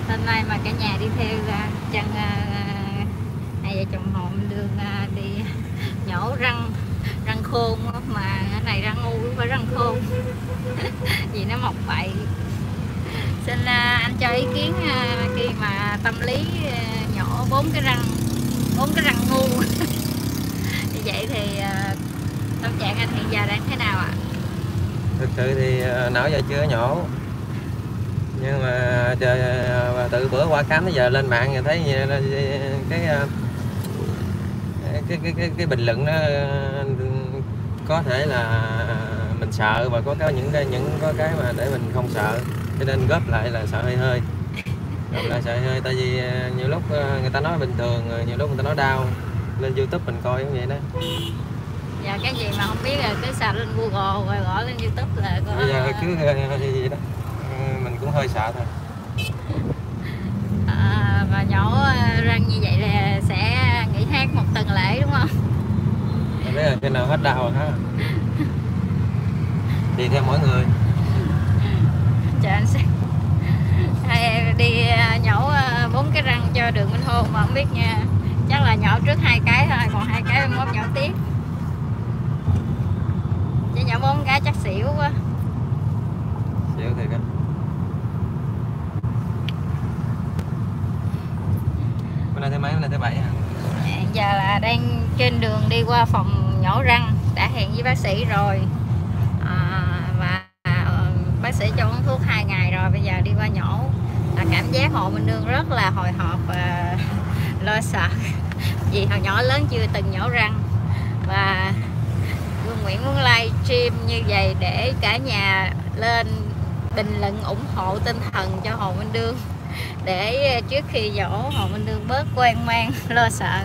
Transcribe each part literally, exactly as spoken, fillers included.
Hôm nay mà cả nhà đi theo chân hai vợ chồng Hồ Minh Đương đi nhổ răng răng khôn, mà cái này răng ngu không phải răng khôn vì nó mọc bậy. Xin anh cho ý kiến khi mà tâm lý nhổ bốn cái răng bốn cái răng ngu như vậy thì tâm trạng anh hiện giờ đang thế nào ạ? Thực sự thì não giờ chưa nhổ, nhưng mà chờ, từ bữa qua khám tới giờ lên mạng thì thấy cái cái cái cái, cái bình luận đó có thể là mình sợ, và có cái những cái những có cái mà để mình không sợ, cho nên góp lại là sợ hơi hơi góp lại sợ hơi hơi tại vì nhiều lúc người ta nói bình thường, nhiều lúc người ta nói đau, lên YouTube mình coi như vậy đó. Dạ, cái gì mà không biết là cứ sạch lên Google rồi gõ lên YouTube là có. Bây giờ cứ gì vậy đó, mình cũng hơi sợ thôi. À, và nhổ răng như vậy là sẽ nghỉ hát một tuần lễ đúng không? Không biết là khi nào hết đau rồi ha. Đi theo mỗi người. Chờ anh xem. Hay đi nhổ bốn cái răng cho Đường Minh Hôn mà không biết nha. Chắc là nhổ trước hai cái thôi, còn hai cái mốt nhổ tiếp. Chứ nhổ bốn cái chắc xỉu quá. Xỉu thiệt á. Bữa nay thứ mấy, bữa nay thứ bảy hả? Hiện giờ là đang trên đường đi qua phòng nhổ răng, đã hẹn với bác sĩ rồi. À, và bác sĩ cho uống thuốc hai ngày rồi, bây giờ đi qua nhổ. Là cảm giác Hồ Minh Đương rất là hồi hộp và lo sợ vì hồi nhỏ lớn chưa từng nhổ răng. Và Vương Nguyễn muốn live stream như vậy để cả nhà lên bình luận ủng hộ tinh thần cho Hồ Minh Đương, để trước khi nhổ Hồ Minh Đương bớt quan mang lo sợ.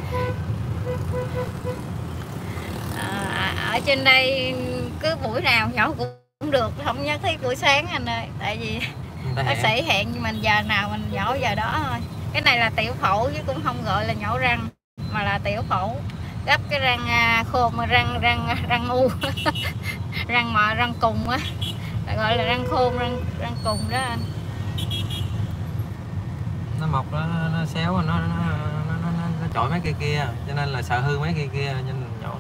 À, ở trên đây cứ buổi nào nhổ cũng được, không nhất thiết buổi sáng anh ơi, tại vì bác sĩ hẹn cho mình giờ nào mình nhổ giờ đó thôi. Cái này là tiểu phẫu chứ cũng không gọi là nhổ răng, mà là tiểu phẫu gấp cái răng khôn, răng răng răng u răng mò răng cùng á, gọi là răng khôn, răng răng cùng đó anh. Nó mọc nó nó xéo, nó nó nó, nó, nó, nó chọi mấy cây kia, cho nên là sợ hư mấy cây kia, cho nên nhổ.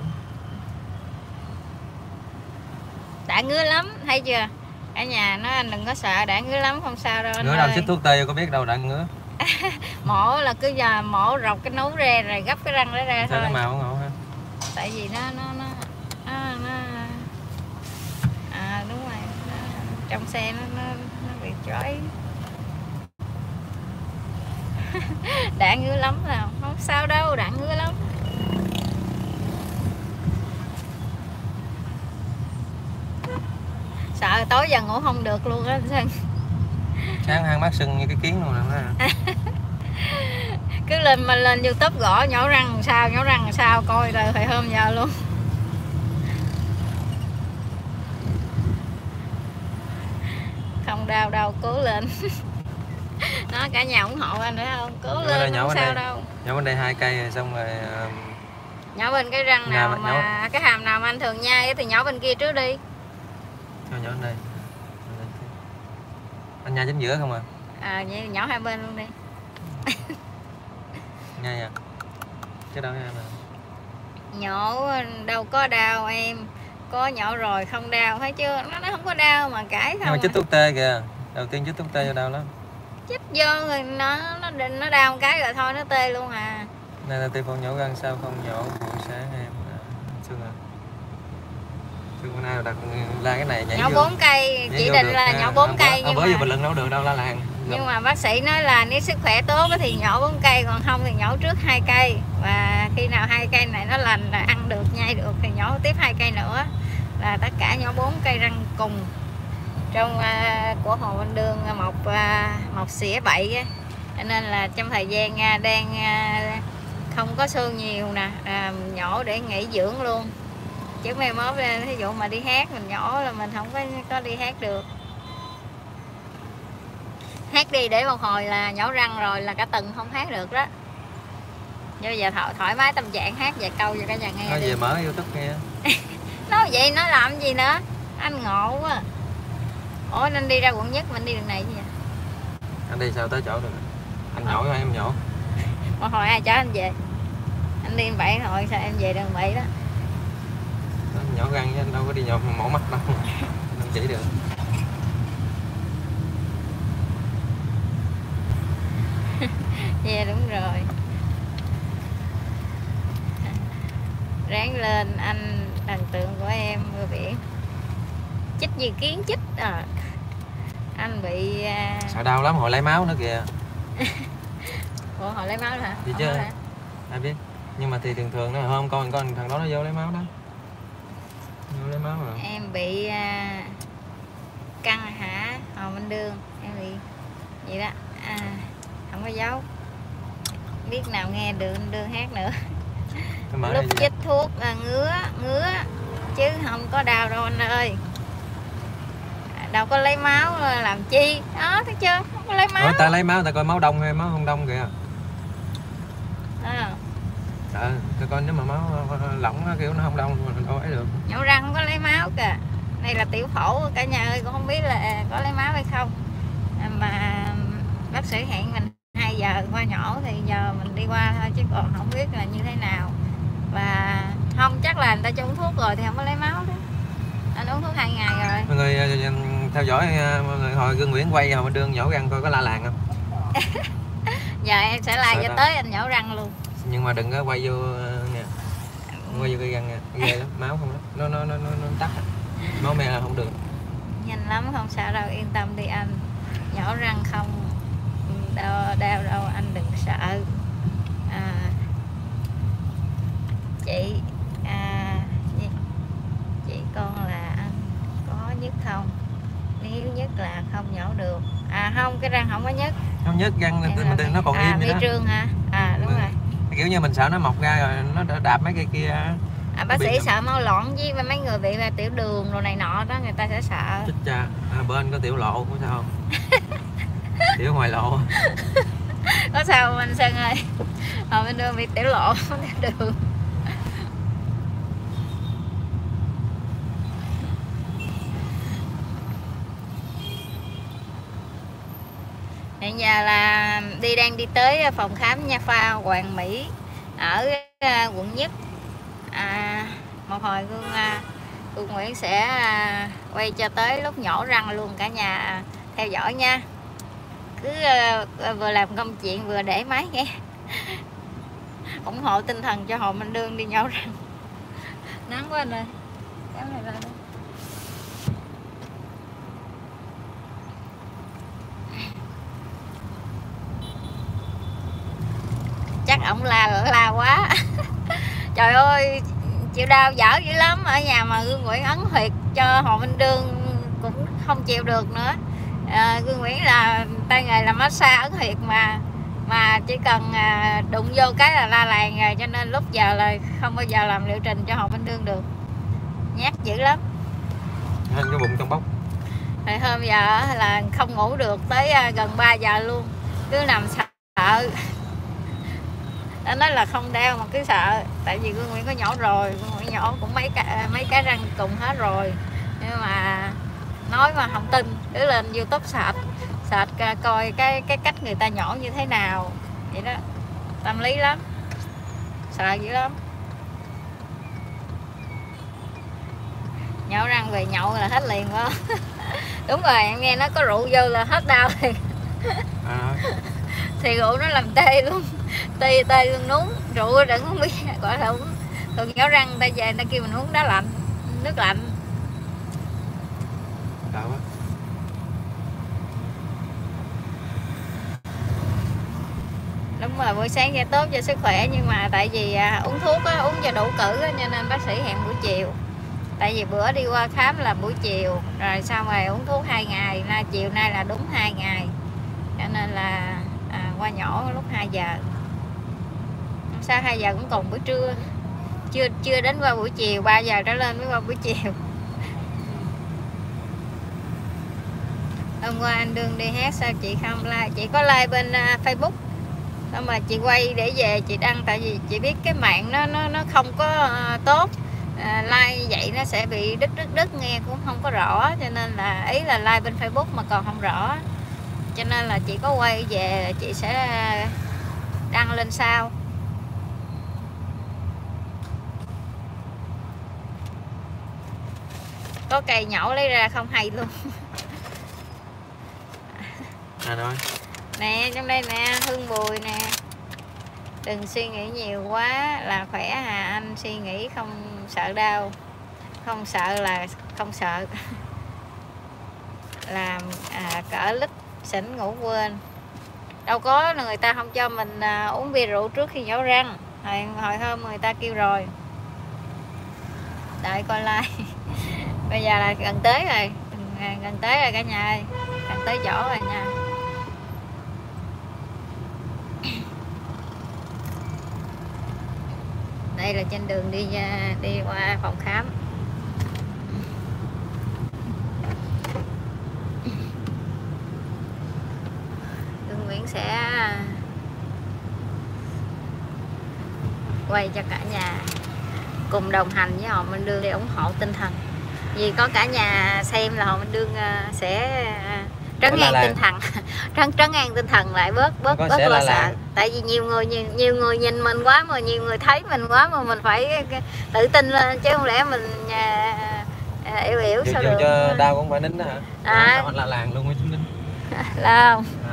Đã ngứa lắm, thấy chưa? Cả nhà nó anh đừng có sợ, đã ngứa lắm không sao đâu anh ngứa đâu, xịt thuốc tê có biết đâu đã ngứa. Mổ là cứ giờ mổ rọc cái nấu ra rồi gấp cái răng đó ra. Sao thôi. cái màu ngộ ha? Tại vì nó nó nó nó, nó à đúng rồi, nó, trong xe nó nó, nó bị trói. Đã ngứa lắm nào, không sao đâu, đã ngứa lắm. Sợ tối giờ ngủ không được luôn á anh. Sáng hang mắt sưng như cái kiến luôn nè. Cứ lên mà lên YouTube gõ nhổ răng làm sao, nhổ răng làm sao, coi rồi phải hôm giờ luôn. Không đau đâu, cố lên. Nó cả nhà ủng hộ anh nữa không? Cố lên, không sao đây, đâu. Nhổ bên đây hai cây rồi xong rồi uh... nhổ bên cái răng nào mà nhổ... cái hàm nào mà anh thường nhai thì nhổ bên kia trước đi. Cho nhổ bên đây. Anh nhai chính giữa không à? À vậy nhổ hai bên luôn đi. Nhai à? Cái đâu em à? Nhổ đâu có đau em. Có nhổ rồi không đau, thấy chưa? Nó, nó không có đau mà cãi không. Nhưng mà chích thuốc tê kìa. Đầu tiên chích thuốc tê cho đau lắm. Chích vô rồi nó nó nó đau một cái rồi thôi nó tê luôn à. Này là tiền phòng nhổ răng sao không nhổ buổi sáng em à, Sương à. Sương bữa nay đặt la cái này nhảy nhổ bốn cây, chỉ định là nhổ bốn cây nhưng bữa mà giờ mình lần đâu được đâu la làng. Nhưng mà bác sĩ nói là nếu sức khỏe tốt thì nhổ bốn cây, còn không thì nhổ trước hai cây. Và khi nào hai cây này nó lành là ăn được, nhai được thì nhổ tiếp hai cây nữa. Là tất cả nhổ bốn cây răng cùng. Trong uh, của Hồ Minh Đương một uh, một xỉa bậy á. Cho nên là trong thời gian uh, đang uh, không có xương nhiều nè, uh, nhổ để nghỉ dưỡng luôn. Chứ mai mốt ví dụ mà đi hát mình nhổ là mình không có có đi hát được. Hát đi để một hồi là nhổ răng rồi là cả tuần không hát được đó. Bây giờ thoải, thoải mái tâm trạng hát vài câu cho cả nhà nghe. Nói về mở YouTube nghe. Nói vậy nói làm gì nữa? Anh ngộ quá. Ủa nên đi ra quận nhất mình đi đường này chứ vậy? Anh đi sao tới chỗ được? Anh nhổ hay em nhổ? Một hồi ai chở anh về? Anh đi bảy hồi sao em về đường bảy đó. Đó, nhổ răng chứ anh đâu có đi nhổ mổ mắt đâu. Không chỉ được. Dạ yeah, đúng rồi. Ráng lên anh thần tượng của em người biển. Chích như kiến chích à. Anh bị uh... sợ đau lắm, hồi lấy máu nữa kìa. Ủa hồi lấy máu hả? Gì chứ ai biết. Nhưng mà thì thường thường nó hôm con con thằng đó nó vô lấy máu đó. Vô lấy máu rồi. Em bị uh... căng hả Hồ Minh Đương, em bị gì đó à, không có dấu, biết nào nghe được Đương hát nữa. Lúc chích thuốc là ngứa ngứa chứ không có đau đâu anh ơi, đâu có lấy máu làm chi đó, thấy chưa, không có lấy máu. Ủa, ta lấy máu ta coi máu đông hay máu không đông kìa. À. Ờ, ta coi nếu mà máu lỏng kiểu nó không đông mình đâu ấy được. Nhổ răng không có lấy máu kìa, đây là tiểu phẫu cả nhà ơi, cũng không biết là có lấy máu hay không, mà bác sĩ hẹn mình hai giờ qua nhổ thì giờ mình đi qua thôi chứ còn không biết là như thế nào. Và không chắc là người ta cho uống thuốc rồi thì không có lấy máu đó. Anh uống thuốc hai ngày rồi. Mọi người theo dõi mọi người hồi Gương Nguyễn quay hồi bên Đương nhổ răng coi có la làng không. Giờ em sẽ like cho tới anh nhổ răng luôn. Nhưng mà đừng có quay vô nha, quay vô cái răng nha, ghê lắm, máu không đó, nó nó nó nó, nó tắt, máu me là không được. Nhanh lắm không sao đâu, yên tâm đi anh, nhổ răng không đau đau đâu anh đừng sợ. À, chị à, chị con là anh có nhức không, nếu nhức là không nhổ được. À không, cái răng không có nhức, không nhức, răng mình nó còn à, im vậy đó. Trương hả? À đúng mình, rồi, kiểu như mình sợ nó mọc ra rồi nó đạp mấy cây kia. À, bác sĩ sợ máu loãng với mấy người bị là tiểu đường rồi này nọ đó, người ta sẽ sợ. Chích cha, à, bên có tiểu lộ có sao không? Tiểu ngoài lộ. Có sao không anh Sơn ơi? Ở bên đường bị tiểu lộ, tiểu đường. Hiện giờ là đi đang đi tới phòng khám nha khoa Hoàng Mỹ ở quận Nhất. À, một hồi Gương, Gương Nguyễn sẽ quay cho tới lúc nhổ răng luôn, cả nhà theo dõi nha. Cứ vừa làm công chuyện vừa để máy nghe. ủng hộ tinh thần cho Hồ Minh Đương đi nhổ răng. Nắng quá anh ơi, kéo này ra đây. Chắc ổng la la quá. Trời ơi, chịu đau dở dữ lắm. Ở nhà mà Gương Nguyễn ấn huyệt cho Hồ Minh Đương cũng không chịu được nữa. à, Gương Nguyễn là tay nghề là massage ấn huyệt mà mà chỉ cần à, đụng vô cái là la làng rồi, cho nên lúc giờ là không bao giờ làm liệu trình cho Hồ Minh Đương được, nhát dữ lắm. Cái bụng trong bóc. Rồi hôm giờ là không ngủ được tới gần ba giờ luôn, cứ nằm sợ. Nó nói là không đau mà cứ sợ, tại vì Gương Nguyễn có nhổ rồi, Gương Nguyễn nhổ cũng mấy cái mấy cái răng cùng hết rồi, nhưng mà nói mà không tin, cứ lên YouTube sạch sạch coi cái cái cách người ta nhổ như thế nào vậy đó, tâm lý lắm, sợ dữ lắm. Nhổ răng về nhậu là hết liền quá. Đúng rồi, em nghe nó có rượu vô là hết đau liền. À. Thì rượu nó làm tê luôn, tê tê luôn núng, rượu đừng không biết gọi là uống. Thường nhổ răng ta về ta kêu mình uống đá lạnh, nước lạnh. Đau quá. Đúng rồi, buổi sáng sẽ tốt cho sức khỏe, nhưng mà tại vì à, uống thuốc á, uống cho đủ cử á, cho nên bác sĩ hẹn buổi chiều. Tại vì bữa đi qua khám là buổi chiều, rồi sau rồi uống thuốc hai ngày, nay chiều nay là đúng hai ngày, cho nên là à, qua nhổ lúc hai giờ. Sao hai giờ cũng còn buổi trưa, chưa chưa đến qua buổi chiều, ba giờ trở lên mới qua buổi chiều. Hôm qua anh Đương đi hát sao chị không like? Chị có like bên uh, Facebook, xong mà chị quay để về chị đăng, tại vì chị biết cái mạng nó nó nó không có uh, tốt. À, like vậy nó sẽ bị đứt đứt đứt, nghe cũng không có rõ, cho nên là ý là like bên Facebook mà còn không rõ, cho nên là chị có quay về là chị sẽ đăng lên sau. Có cây nhổ lấy ra không hay luôn. À rồi. Nè trong đây nè, hương bùi nè. Đừng suy nghĩ nhiều quá là khỏe hà anh, suy nghĩ không sợ đau. Không sợ là không sợ. Làm à, cỡ lít xỉn ngủ quên. Đâu có người ta không cho mình à, uống bia rượu trước khi nhổ răng. Hồi, hồi hôm người ta kêu rồi. Đợi coi like. Bây giờ là gần tới rồi, gần tới rồi cả nhà ơi, gần tới chỗ rồi nha. Đây là trên đường đi đi qua phòng khám. Hương Nguyễn sẽ quay cho cả nhà cùng đồng hành với Hồ Minh Đương để ủng hộ tinh thần. Vì có cả nhà xem là Hồ Minh Đương sẽ trấn an tinh thần, trấn trấn an tinh thần lại, bớt bớt bớt lo sợ. Tại vì nhiều người nhiều, nhiều người nhìn mình quá, mà nhiều người thấy mình quá, mà mình phải tự tin lên, chứ không lẽ mình à, yếu yếu sao được. Cho đau cũng phải nín đó hả? À. Sao là làng luôn mới nín. Là không? À.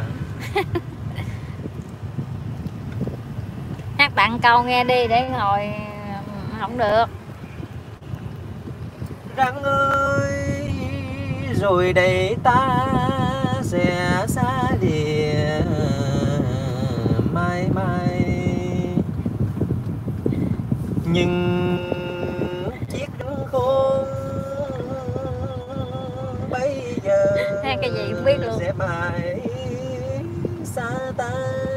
Hát tặng câu nghe đi để ngồi không được. Răng ơi, rồi đây ta sẽ xa địa mãi mãi, nhưng chiếc khôn bây giờ hát cái gì không biết luôn sẽ mãi xa ta.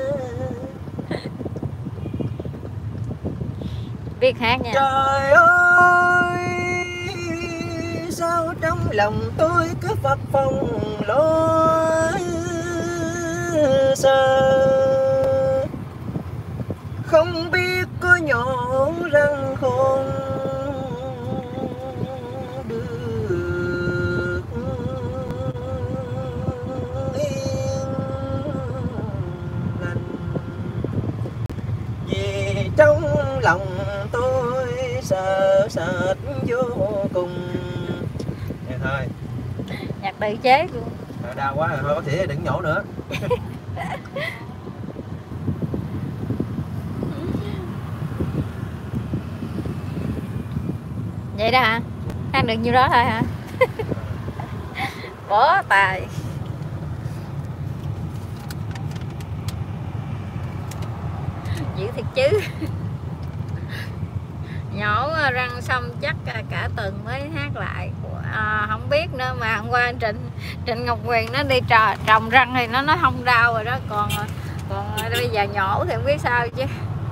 Biết hát nha. Trời ơi, sao trong lòng tôi cứ phập phồng lo sợ, không biết có nhổ răng khôn được yên lành, vì trong lòng tôi sợ sệt vô cùng. Vậy thôi. Nhạc tự chế luôn. Rồi, đau quá rồi, thôi bác sĩ đừng nhổ nữa. Vậy đó hả? Hát được nhiêu đó thôi hả? Bó tài. Dữ thiệt chứ. Nhổ răng xong chắc cả tuần mới hát lại. À, không biết nữa, mà hôm qua Trịnh Trịnh Ngọc Quyền nó đi trò, trồng răng thì nó nói không đau rồi đó, còn còn bây giờ nhổ thì không biết sao chứ.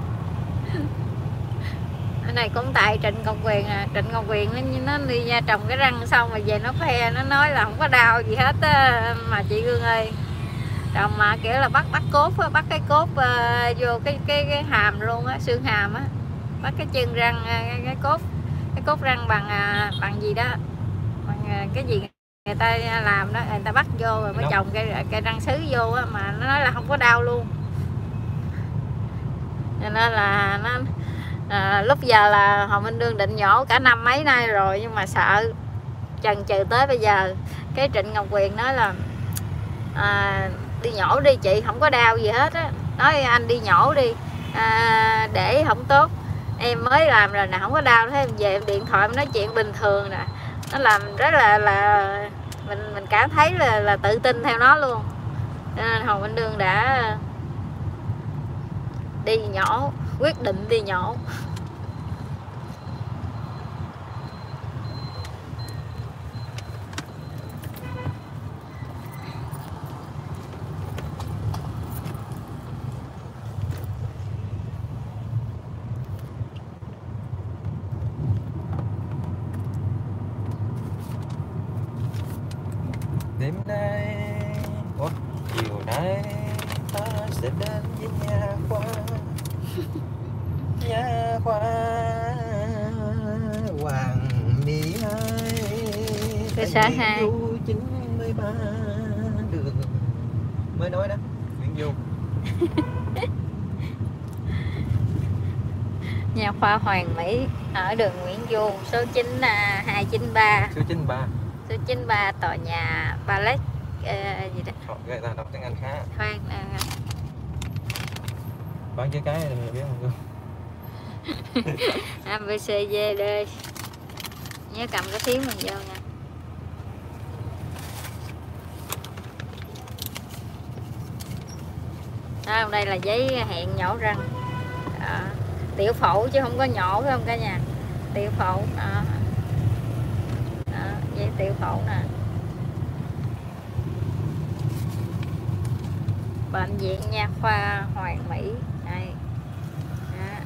Cái này cũng tại Trịnh Ngọc Quyền à. Trịnh Ngọc Quyền nó, nó đi ra trồng cái răng xong rồi về nó khoe, nó nói là không có đau gì hết á. Mà chị Gương ơi, trồng mà kiểu là bắt bắt cốt bắt cái cốt uh, vô cái cái cái hàm luôn á, xương hàm á, bắt cái chân răng cái, cái cốt cái cốt răng bằng uh, bằng gì đó, bằng uh, cái gì người ta làm đó, người ta bắt vô rồi mới trồng cây cây răng sứ vô á, mà nó nói là không có đau luôn. Cho nên là nó à, lúc giờ là Hồ Minh Đương định nhổ cả năm mấy nay rồi, nhưng mà sợ chần chừ tới bây giờ. Cái Trịnh Ngọc Quyền nói là à, đi nhổ đi chị, không có đau gì hết á, nói anh đi nhổ đi à, để không tốt, em mới làm rồi nè, không có đau. Thế em về em điện thoại em nói chuyện bình thường nè, nó làm rất là là mình mình cảm thấy là là tự tin theo nó luôn. Nên Hồ Minh Đương đã đi nhổ, quyết định đi nhổ. Đêm nay, ủa, chiều nay ta sẽ đến với nhà khoa, nhà khoa Hoàng Mỹ hai, cơ sở hai chín mươi ba đường. mới nói đó, Nguyễn Du. Nha khoa Hoàng Mỹ ở đường Nguyễn Du, số chín hai chín ba. Số chín ba. Số chín ba tòa nhà Palace uh, gì đó. Người ta đọc tiếng Anh khá. Khoan uh... bán trái cái này biết không? a bê xê đê đê. Nhớ cầm cái phiếu mình vô nha. Đó, đây là giấy hẹn nhổ răng. Đó. Tiểu phẫu chứ không có nhổ phải không cả nhà? Tiểu phẫu. Đó. Đó, giấy tiểu phẫu nè. Bệnh viện Nha khoa Hoàng Mỹ. Đây. Đó.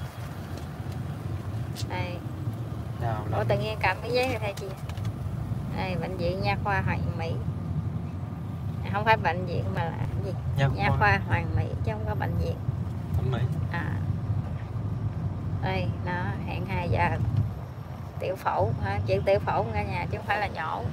Đây. Ủa tự nhiên cầm cái giấy này thay chị. Đây, bệnh viện Nha khoa Hoàng Mỹ. Không phải bệnh viện mà là cái gì? Nha, Nha khoa. khoa Hoàng Mỹ chứ không có bệnh viện. Thẩm mỹ. À. Đây, nó hẹn hai giờ. Tiểu phẫu, ha, chuyện tiểu phẫu cả nhà chứ không phải là nhổ.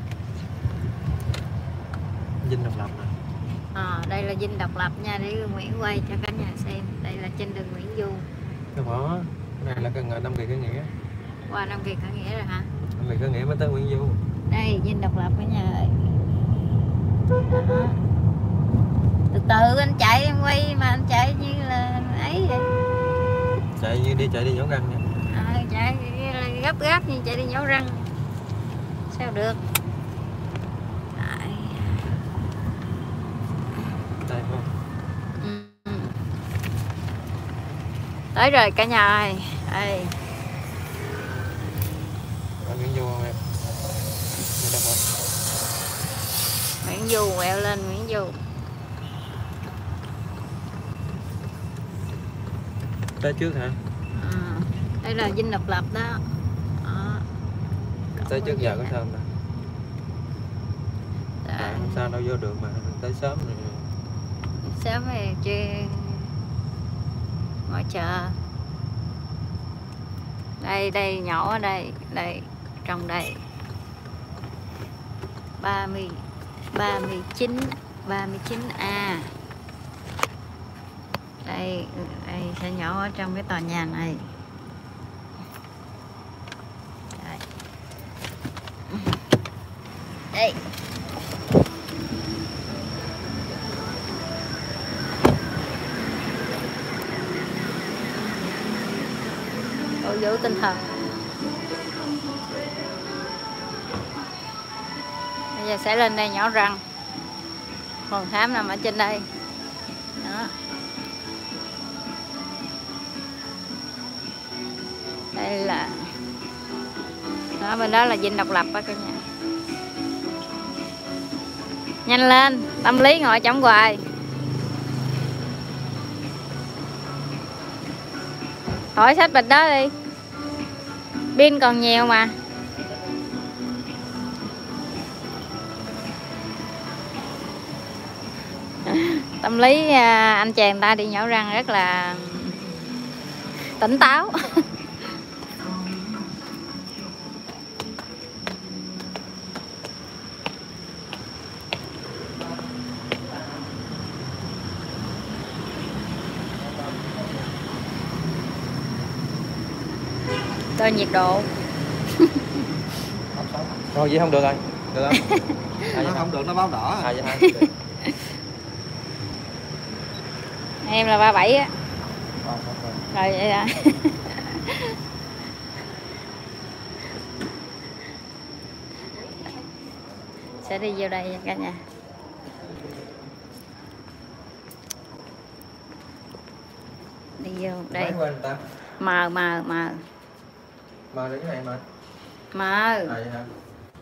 Dinh Độc Lập nè. À, đây là Dinh Độc Lập nha, để Nguyễn quay cho cả nhà xem. Đây là trên đường Nguyễn Du. Cái bỏ, này là cái Nam Kỳ Khởi Nghĩa. Qua Nam Kỳ Khởi Nghĩa rồi hả? Nam Kỳ Khởi Nghĩa mới tới Nguyễn Du. Đây, Dinh Độc Lập cả nhà ơi. Đó. Từ từ anh chạy em quay mà anh chạy như là ấy vậy. Chạy như đi chạy đi nhổ răng nha. À, chạy gấp gáp như chạy đi nhổ răng. Sao được? Đấy. Đây không? Ừ. Tới rồi cả nhà ơi. Đây. Ở Nguyễn Du không em? Nguyễn Du, quẹo lên Nguyễn Du. Tới trước hả? À, đây là Dinh Độc Lập đó. À, tới trước giờ có thơm nè. À, không sao đâu vô được mà tới sớm rồi. Sớm thì chứ ngồi chờ. Đây đây nhỏ ở đây, đây trong đây. ba mươi ba mươi chín ba mươi chín A. Đây, đây sẽ nhỏ ở trong cái tòa nhà này. Đây. Đây. Cổ vũ tinh thần. Bây giờ sẽ lên đây nhỏ răng. Phòng khám nằm ở trên đây. Đó. Đây là đó, bên đó là Dinh Độc Lập á cả nhà. Nhanh lên, tâm lý ngồi chống hoài. Hỏi sách bịch đó đi. Pin còn nhiều mà. Tâm lý anh chàng ta đi nhổ răng rất là tỉnh táo. Đo nhiệt độ. Thôi vậy không được rồi. Được không? À, nó không được, nó báo đỏ. À, vậy hả? Em là ba bảy á. Rồi vậy à. Sẽ đi vô đây cả nhà. Đi vô đây. Mờ mờ mờ. Mờ đến cái này mà. Mờ. À, vậy hả?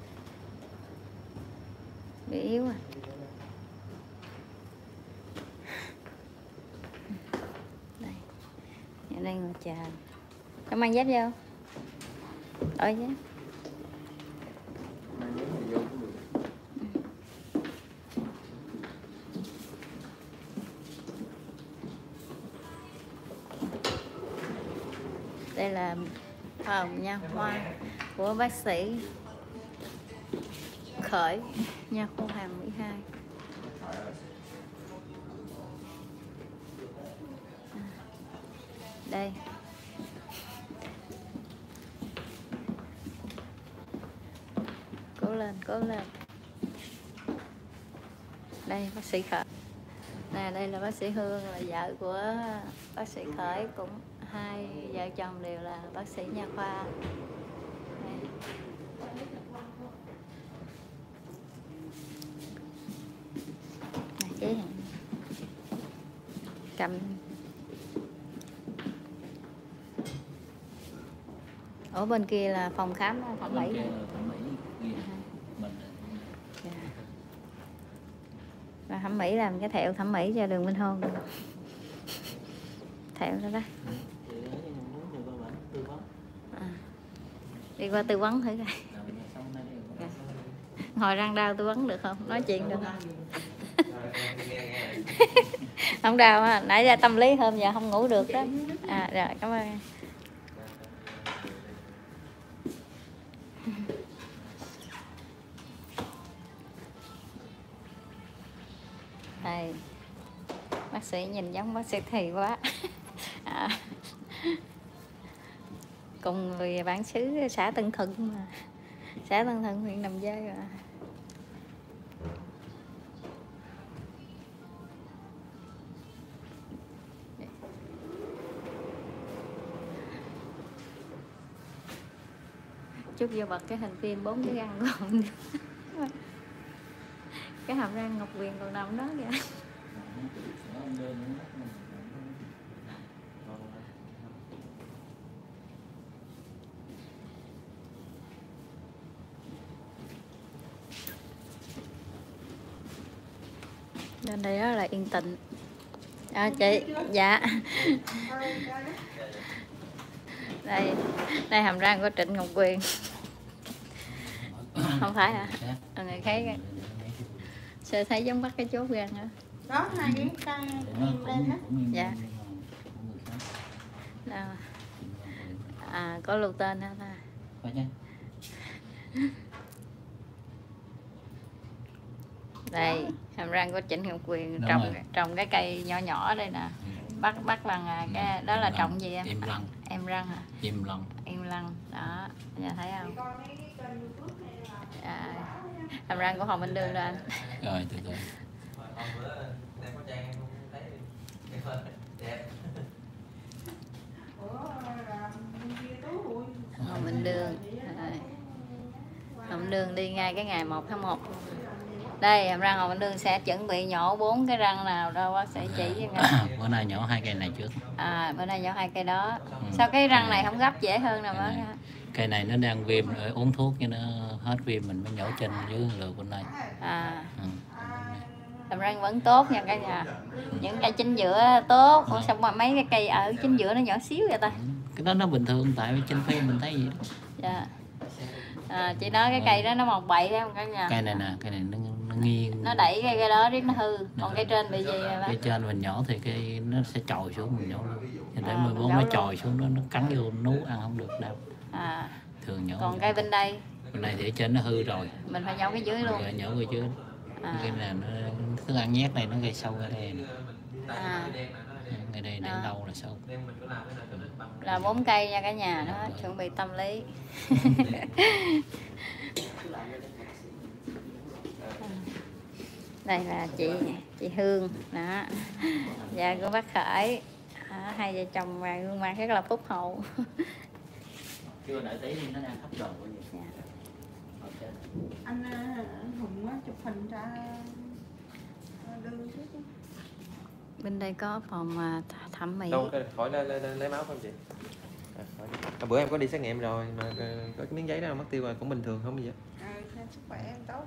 Bị yếu à. Đây. Ở đây ngồi chờ. Có mang dép vô. Đổi dép. Đây là phòng nha khoa của bác sĩ Khởi, Nha khoa Hoàng Mỹ hai. Đây. Cố lên, cố lên. Đây bác sĩ Khởi. Nè, đây là bác sĩ Hương, là vợ của bác sĩ Khởi, cũng hai vợ chồng đều là bác sĩ nha khoa. Đây. Này, chế cầm. Ở bên kia là phòng khám thẩm mỹ. Dạ. Và thẩm mỹ làm cái thẹo thẩm mỹ cho Đường Minh Hôn. Thẹo đó đó. À. Đi qua tư vấn thử coi. Dạ. Hồi răng đau tư vấn được không? Nói chuyện được không? Không đau ha. Nãy ra tâm lý hôm giờ không ngủ được đó. À rồi, cảm ơn. Đây. Bác sĩ nhìn giống bác sĩ Thì quá. À. Cùng người bản xứ xã Tân Thuận mà. Xã Tân Thuận huyện Đầm Dơi mà. Chút vô bật cái hình phim bốn cái răng còn cái hàm răng Ngọc Quyền còn nằm đó kìa. Lên đây đó là yên tĩnh. À, chị, dạ. Đây, đây hàm răng của Trịnh Ngọc Quyền. Không phải hả? À, người khác sao thấy giống bắt cái chốt răng hả? Đó hai cái tay em lên đó. Dạ. Đâu? À, có lưu tên đó ta. Đây, hàm răng của Trịnh Ngọc Quyền trồng trồng cái cây nhỏ nhỏ đây nè. Bắt bắt bằng cái đó là trồng gì em? Em răng. Em răng hả? Em răng. Em răng. Đó, nhà thấy không? À, hàm răng của Hoàng Minh Đương đó anh. Rồi, từ từ. Hoàng Minh Đương. Hoàng Minh Đương đi ngay cái ngày một tháng một. Đây, hàm răng Hoàng Minh Đương sẽ chuẩn bị nhổ bốn cái răng nào đâu bác sĩ chỉ cho nghe. Bữa nay nhổ hai cây này trước. À, bữa nay nhổ hai cây đó. Ừ. Sao cái răng này không gấp dễ hơn nào cây mới này, ha? Cây này nó đang viêm, uống thuốc cho nó hết viêm mình mới nhổ trên dưới lượt bên đây. À. Ừ. Hàm răng vẫn tốt nha cả nhà. Những cây chính giữa tốt, còn xong mà mấy cái cây ở chính giữa nó nhỏ xíu vậy ta. Cái đó nó bình thường, tại vì trên phim mình thấy vậy đó. Dạ. À, chị nói cái cây đó nó mọc bậy đấy không cả nhà? Cây này nè, cây này nó, nó nghiêng. Nó đẩy cây, cây đó riết nó hư. Còn cây trên bị gì vậy bác? Cây trên mình nhỏ thì cây nó sẽ trồi xuống mình nhổ luôn. Cho để mười bốn nó trồi xuống nó nó cắn vô nú ăn không được đâu. À. Thường nhổ. Còn cây bên đây? Bên đây thì ở trên nó hư rồi. Mình phải nhổ cái dưới luôn. Rồi nhổ cái dưới. À. Cái này nó thức ăn nhét này nó gây sâu ra đây. À. Ngay đây để lâu là sâu. Là bốn cây nha cả nhà đó, rồi. Chuẩn bị tâm lý. Đây là chị chị Hương đó, dạ của bác Khởi à, hai vợ chồng và gương mặt rất là phúc hậu. Chưa đợi tí nó đang thấp đồ của gì. Dạ. Anh, anh Hùng á, chụp hình ra đưa chứ. Bên đây có phòng thẩm mỹ. Đâu khỏi lấy, lấy, lấy máu không chị? À, à, bữa em có đi xét nghiệm rồi mà có cái miếng giấy đó mất tiêu rồi, cũng bình thường không gì. À, sức khỏe em tốt.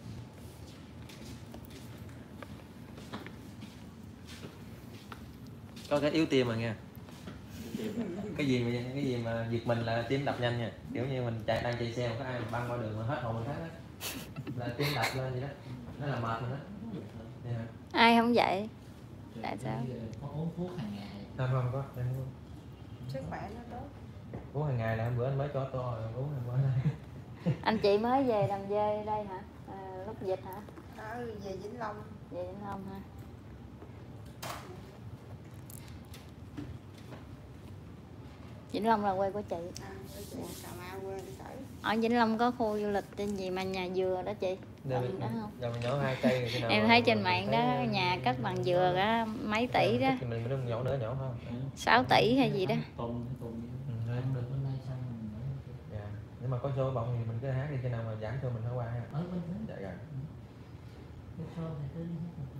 Có cái yếu tim mà nha. Cái gì mà cái gì mà giật mình là tim đập nhanh nha. Kiểu như mình chạy đang chạy xe mà có ai mà băng qua đường mà hết hồn mình thấy đó. Là tim đập lên vậy đó. Nó là mệt mình đó. Yeah. Ai không vậy? Tại sao? Có uống thuốc hàng ngày. Không không có, em không. Sức khỏe nó tốt. Uống hàng ngày là hôm bữa anh mới cho to rồi uống hàng bữa nay. Anh chị mới về Đầm Dơi đây hả? À, lúc dịch hả? Ừ, về Vĩnh Long. Về Vĩnh Long hả? Vĩnh Long là quê của chị. À, quê chị Cà Mau quê Sở. Ở Vĩnh Long có khu du lịch tên gì mà nhà dừa đó chị? Giờ Gần đó không? giờ mình nhổ hai cây rồi khi nào Em mà- thấy trên mình mạng thấy, đó, ờ, nhà cất bằng dừa đó mấy tỷ đó, thì mình mình nhổ nữa nhổ không? sáu tỷ hay gì đó. Tuần tuần Ừ, ăn được bên đây xong mình mới dạ. Nhưng mà có show bông thì mình cứ hát đi, khi nào mà giảm show mình hãy qua ha. ở bên đó Dạ rồi. cái show thì cứ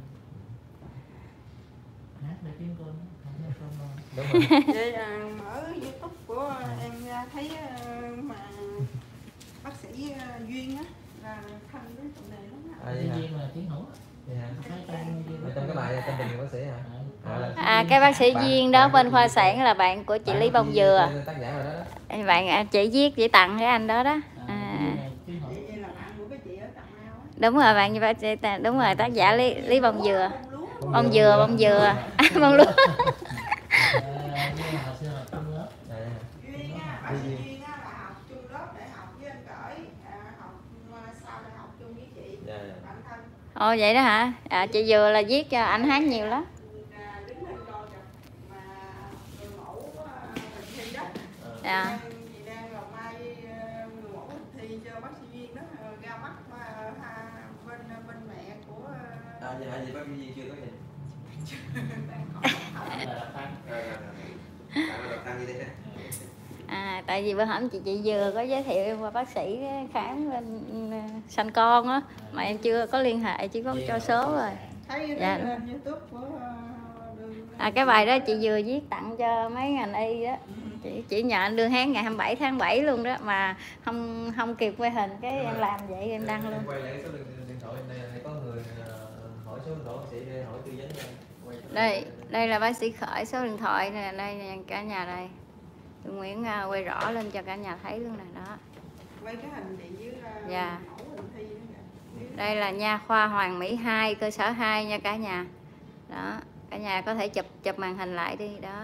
hát để kiếm cơm không có cơm đâu. Đúng rồi. Vậy à, mở YouTube của em ra thấy à, mà bác sĩ à, Duyên á là thân với tụi này lắm á. À, vậy Tuy hả? nhiên là tiếng hổ Vậy hả? thấy tên Ở trong cái bài tên bệnh viện bác sĩ hả? À, là- À, cái bác sĩ Bạn- Duyên đó bạn bên của khoa chị- sản là bạn của chị bạn Lý của Bông chị- Dừa. tác giả rồi đó đó. Bạn à, chị viết chị tặng cái anh đó đó. À, tiếng hổ Vậy vậy là bạn của cái chị ở Cà Mau á. đúng rồi bạn như bác sĩ ta- đúng rồi, tác giả Lý Lý Bông Dừa. Bông lúa. Bông dừa, bông dừa. Bông lúa. nhưng mà hồi xưa là trong lớp Dạ, dạ. Duyên á, bác sĩ Duyên á là học chung lớp đại học với anh Cởi, à, học à, sau đại học chung với chị, Dạ, dạ. bạn thân. Ồ vậy đó hả? À, chị Dừa là viết cho ảnh hát nhiều lắm. À, đứng lên coi kìa, mà người mẫu à, Bình Thi đó. Dạ. Đang- chị đang là mai à, người mẫu Bình Thi cho bác sĩ Duyên đó à, ra mắt à, ha- bên bên mẹ của à, À, vậy hả? Vậy bác Duy chưa có nhìn. đang học học. là đọc tăng Rồi, rồi, rồi. Bạn đọc tăng như thế. À, tại vì bữa hổm chị chị Dừa có giới thiệu em qua bác sĩ khám bên ừ, sanh con á, mà em chưa có liên hệ, chỉ có cho số rồi. Thấy Dạ. lên YouTube của à, đường À, cái bài đó chị Dừa viết tặng cho mấy ngành y đó. Chị chỉ nhờ anh đưa tháng ngày hai mươi bảy tháng bảy luôn đó, mà không không kịp quay hình, cái em làm vậy em đăng luôn. Em quay lại cái số điện điện thoại em đây này, có người ờ, hỏi số điện thoại bác sĩ để hỏi tư vấn cho em. Quay lại. Đây, đây là bác sĩ Khởi, số điện thoại này, đây nè, cả nhà đây. Tôi Nguyễn à, quay rõ lên cho cả nhà thấy luôn này đó. quay cái hình chị với à, Dạ. mẫu Bình Thi đó kìa. Đây là nha khoa Hoàng Mỹ hai, cơ sở hai nha cả nhà. Đó, cả nhà có thể chụp chụp màn hình lại đi đó.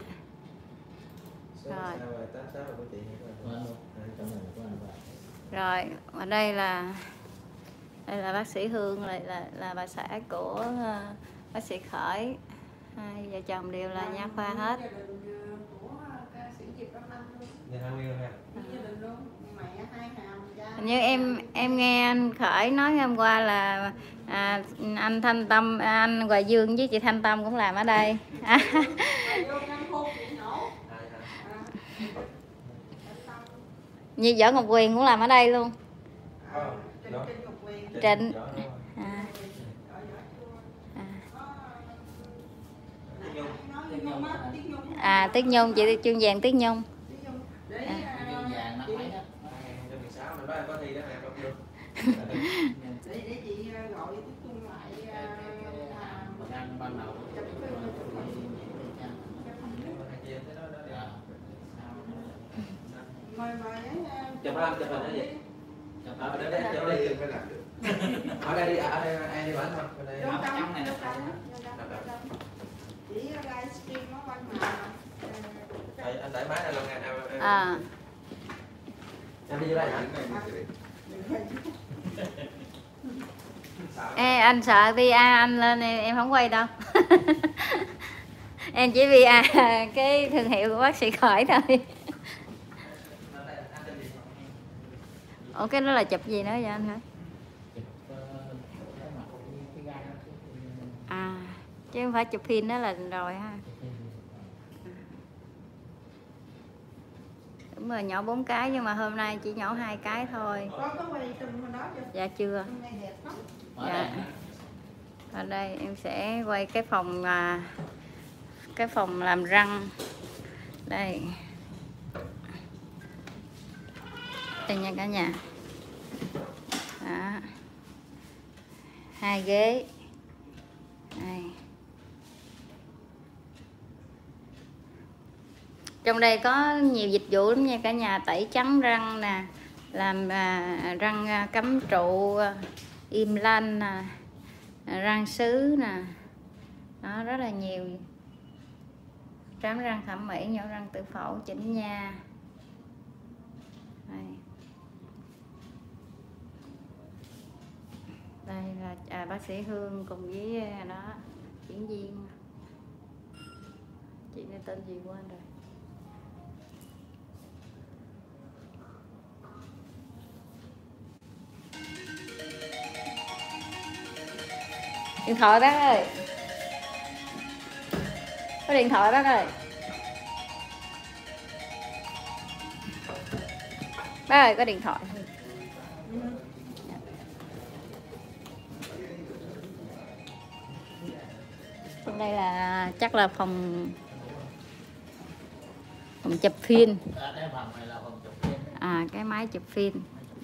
Số Rồi. sao rồi, tám sáu rồi của chị. của anh luôn À, trong này của anh và Rồi, ở đây là đây là bác sĩ Hương, lại là là bà xã của ờ, bác sĩ Khởi. Hai vợ chồng đều là nha khoa hết. Gia đình của ca sĩ Diệp Lâm Anh luôn. Dạ, hai mươi luôn ha. Gia đình luôn, mẹ hai hàm cha. Hình như em em nghe anh Khởi nói hôm qua là à, anh Thanh Tâm, à, anh Hoài Dương với chị Thanh Tâm cũng làm ở đây. À, Vô năm khô chị nổ. À, dạ. À, Thanh Tâm. như Võ Ngọc Quyền cũng làm ở đây luôn. À, Ờ, Trịnh đó. Trịnh Ngọc Quyền. Trịnh. Đó, đó. À, Ở Võ Chua. à. Có, Tiếng Nhung. nói Tiếng Nhung á, Tiếng Nhung. À, Tiết Nhung, chị chuyên vàng Tiết Nhung. Tiếng Nhung. Để À. à, dương vàng năm chị- mấy đó hai không một sáu mình nói em có thi đó em không được. để để chị à, gọi Tiếng Nhung lại à, mà mình ăn ban đầu chụp phim chụp hình. Hai chị em thấy đó đó đi. Mời mời ấy, à, Chụp hình, chụp hình cái gì? Ở đây đây chụp đây chụp làm được. Ở đây đi, ở đây ai đi bán không? Bên đây. Vô Áo trong, trắng này vô nè. trong á, vô trong, vô trong. Chỉ livestream nó quanh mà à, Đây, anh đẩy máy này luôn nè, em em. À, Em đi vô đây hả? ê, anh sợ vi a anh lên em, em không quay đâu. Em chỉ vi a cái thương hiệu của bác sĩ Khởi thôi. Ủa cái đó là chụp gì nữa vậy anh hả? À, chứ không phải chụp phim đó là rồi ha. Đúng rồi, nhỏ bốn cái nhưng mà hôm nay chỉ nhỏ hai cái thôi. có có quay trong bên đó chưa? Dạ chưa. Trong này đẹp lắm. Dạ. Ở đây em sẽ quay cái phòng à, cái phòng làm răng. Đây. Đây nha cả nhà. Đó. Hai ghế. Đây. Trong đây có nhiều dịch vụ lắm nha cả nhà, tẩy trắng răng nè, làm à, răng à, cắm trụ, à, im lanh nè, à, răng sứ nè, đó rất là nhiều. Trám răng thẩm mỹ, nhổ răng tự phẫu, chỉnh nha. Đây, đây là à, bác sĩ Hương cùng với à, đó diễn viên, chị này tên gì quên rồi. Điện thoại bác ơi. Có điện thoại bác ơi. Bác ơi có điện thoại. Đây là chắc là phòng phòng chụp phim. À cái máy chụp phim.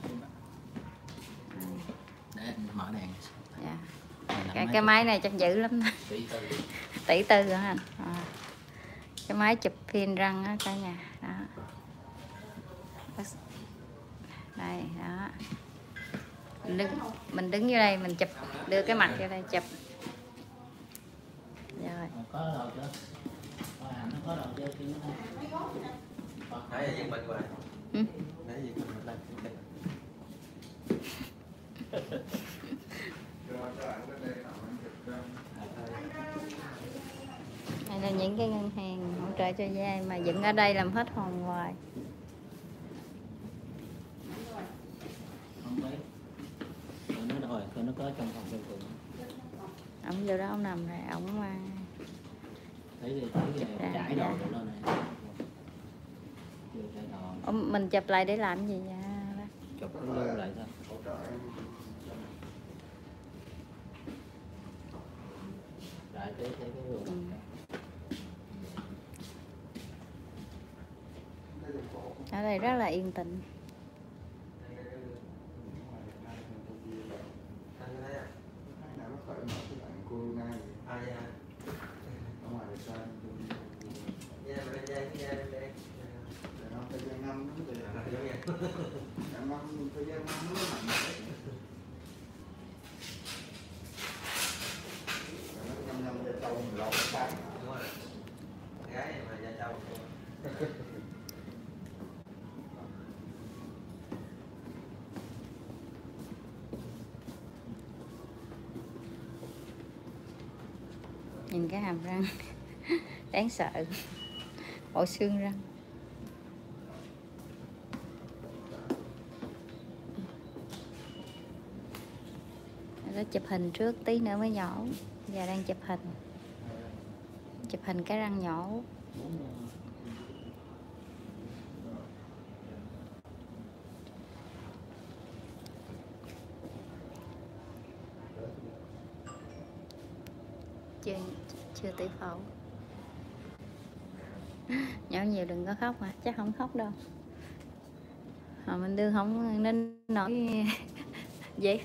Để mở đèn. Dạ. Cái, cái máy này chắc dữ lắm. Tỷ tư hả anh? À. Cái máy chụp phim răng á cả nhà. Đó. Đây đó. Mình đứng mình đứng dưới đây mình chụp, đưa cái mặt vô đây chụp. Rồi. Có đầu chưa? Nó có đầu chưa? Thấy gì mình rồi. Ừ. Thấy gì mình đây. Đây là những cái ngân hàng hỗ trợ cho dây mà dựng ở đây làm hết hồn hoài. Không biết. Nó rồi, nó có trong phòng trong cùng. Ông vô đó ông nằm rồi, ông Thấy thì thấy trải đồ rồi này. ông mình chụp lại để làm gì vậy bác? Chụp cái lưu lại thôi. Lại thấy thấy cái lưu. Ừ. Ở đây rất là yên tĩnh. Nhìn cái hàm răng đáng sợ, bộ xương răng. Nó chụp hình trước tí nữa mới nhổ. Giờ đang chụp hình, chụp hình cái răng nhổ. Chưa chưa tỷ phẫu. Nhỏ nhiều đừng có khóc mà, chắc không khóc đâu. Mà mình đưa không nên nổi vậy.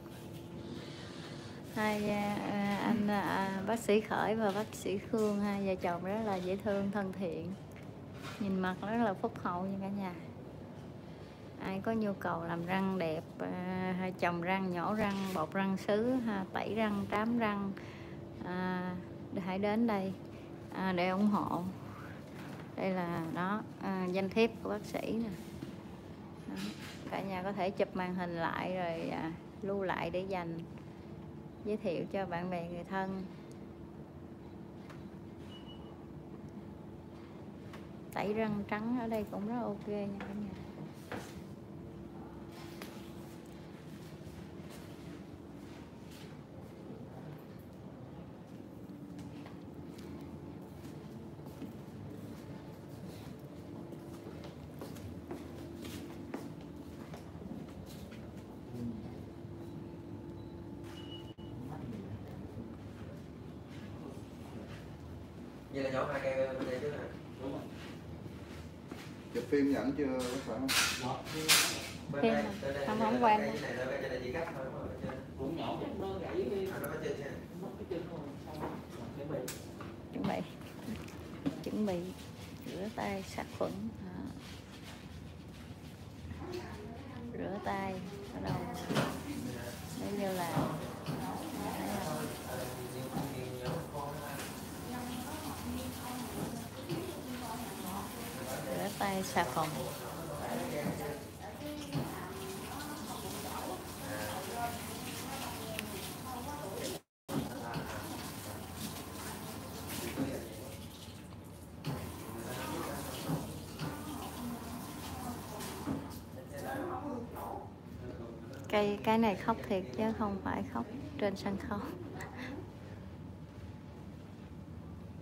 Hai anh à, bác sĩ Khởi và bác sĩ Khương, hai vợ chồng rất là dễ thương, thân thiện, nhìn mặt rất là phúc hậu như cả nhà. Ai có nhu cầu làm răng đẹp, à, trồng răng, nhổ răng, bột răng sứ, ha, tẩy răng, trám răng, à, hãy đến đây à, để ủng hộ. Đây là đó à, danh thiếp của bác sĩ nè. Đó. Cả nhà có thể chụp màn hình lại rồi à, lưu lại để dành, giới thiệu cho bạn bè người thân. Tẩy răng trắng ở đây cũng rất ok nha cả nhà. Vậy là nhỏ hai cây bên đây chứ hả? Đúng rồi. Chụp phim dẫn chưa phải không? Bên Phim đây, mà. bên đây, Không, bên không đây, quen cái đâu. này là cái này chỉ cắt thôi đúng không? Cũng nhỏ nó gãy cái À, nó có chân nha. mất cái chân thôi, xong cái bị. Chuẩn bị chuẩn bị rửa tay sát khuẩn. Đó. Rửa tay ở đâu nếu như là rửa tay xà phòng. Cái cái này khóc thiệt chứ không phải khóc trên sân khấu.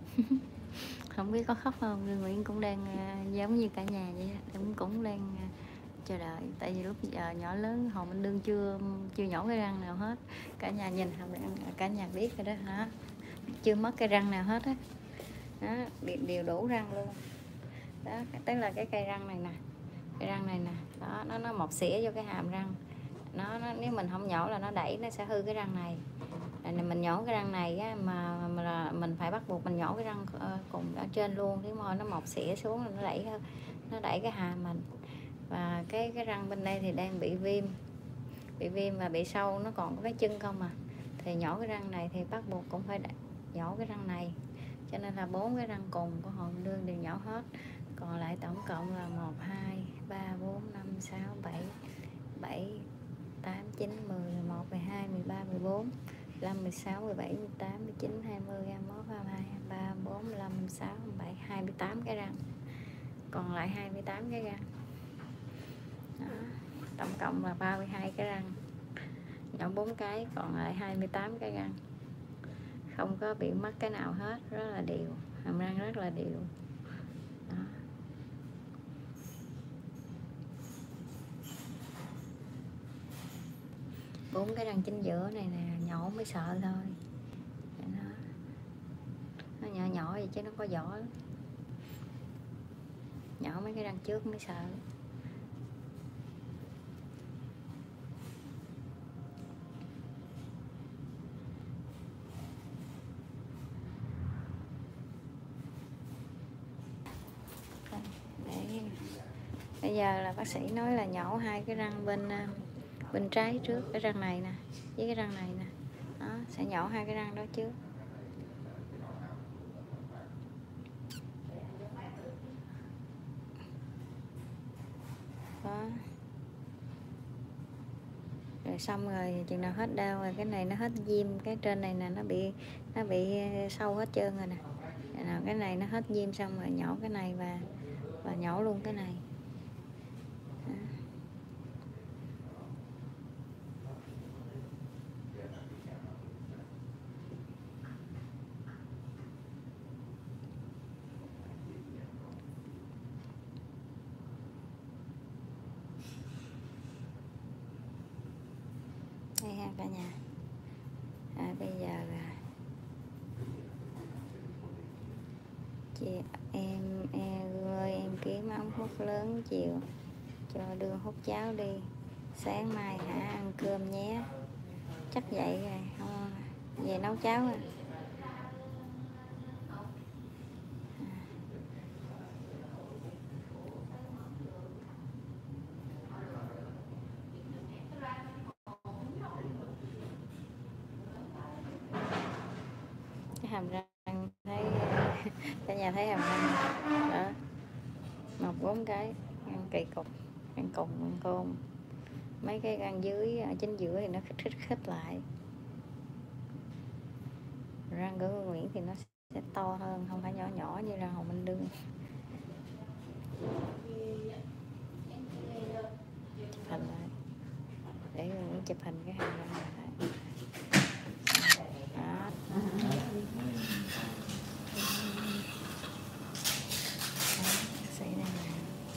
Không biết có khóc không, Lương Nguyễn cũng đang uh, giống như cả nhà vậy, cũng cũng đang uh, chờ đợi. Tại vì lúc giờ nhỏ lớn Hồ Minh Đương chưa chưa nhổ cái răng nào hết. Cả nhà nhìn Hồ Minh, cả nhà biết rồi đó hả? Chưa mất cái răng nào hết á. Đó, đều đủ răng luôn. Đó, tức là cái cây răng này nè, cái răng này nè, đó nó nó mọc xỉa vô cái hàm răng. Nó, nó nếu mình không nhổ là nó đẩy, nó sẽ hư cái răng này. Này mình nhổ cái răng này á, mà, mà là mình phải bắt buộc mình nhổ cái răng uh, cùng ở trên luôn, cái môi nó mọc xỉa xuống nó đẩy nó đẩy cái hàm mình. Và cái cái răng bên đây thì đang bị viêm, bị viêm và bị sâu, nó còn có cái chân không à. Thì nhổ cái răng này thì bắt buộc cũng phải nhổ cái răng này. Cho nên là bốn cái răng cùng của Hồ Minh Đương đều nhổ hết. Còn lại tổng cộng là một, hai, ba, bốn, năm, sáu, bảy, bảy, tám, chín, mười, mười một, mười hai, mười ba, mười bốn, mười lăm, mười sáu, mười bảy, mười tám, mười chín, hai mươi, hai mươi mốt, hai mươi hai, hai mươi ba, hai mươi bốn, hai mươi lăm, hai mươi sáu, hai mươi bảy, hai mươi tám cái răng. Còn lại hai mươi tám cái răng. Đó. Tổng cộng là ba mươi hai cái răng. Nhổ bốn cái, còn lại hai mươi tám cái răng. Không có bị mất cái nào hết, rất là đều, hàm răng rất là đều. Đó. Bốn cái răng chính giữa này nè, nhổ mới sợ thôi. Nó, nó nhỏ nhỏ vậy chứ nó có vỏ lắm. Nhỏ mấy cái răng trước mới sợ. Để, bây giờ là bác sĩ nói là nhổ hai cái răng bên bên trái trước, cái răng này nè với cái răng này nè. Đó, sẽ nhổ hai cái răng đó trước. Đó. Rồi xong rồi chừng nào hết đau rồi cái này nó hết viêm, cái trên này nè nó bị nó bị sâu hết trơn rồi nè. Nào cái này nó hết viêm xong rồi nhổ cái này và và nhổ luôn cái này. Đó. Đây ha cả nhà. À, bây giờ là chị em em ơi, em kiếm ống hút lớn chiều cho đưa hút cháo đi, sáng mai hả ăn cơm nhé. Chắc vậy rồi, không về nấu cháo à. Cái hàm răng thấy cả nhà thấy hàm răng đó, mọc bốn cái ăn kỳ cục, ăn cùng ăn côn. Mấy cái răng dưới ở chính giữa thì nó khít khít khít lại. Răng của Nguyễn thì nó sẽ to hơn, không phải nhỏ nhỏ như răng Hồ Minh Đương. Chụp hình lại để Nguyễn chụp hình cái hàm răng này. Đó. Xảy ra này.